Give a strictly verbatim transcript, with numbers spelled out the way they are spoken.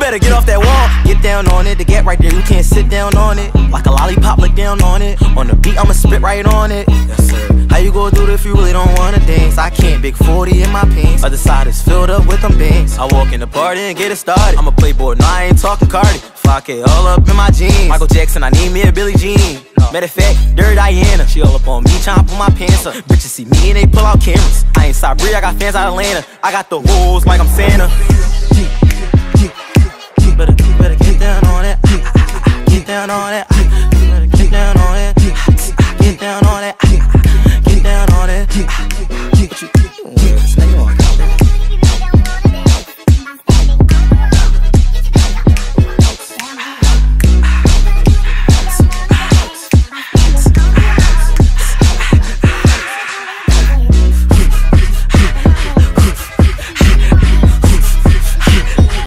better get off that wall. Get down on it, to get right there, you can't sit down on it. Like a lollipop, look down on it. On the beat, I'ma spit right on it. Yes, sir. How you go do it if you really don't wanna dance? I can't, big forty in my pants. Other side is filled up with them bands. I walk in the party and get it started. I'm a playboy, no, I ain't talking Cardi. five K all up in my jeans. Michael Jackson, I need me a Billie Jean. Matter of fact, Dirty Diana, she all up on me, tryna pull my pants up. Bitches see me and they pull out cameras. I ain't Sabri, I got fans out of Atlanta. I got the wolves like I'm Santa.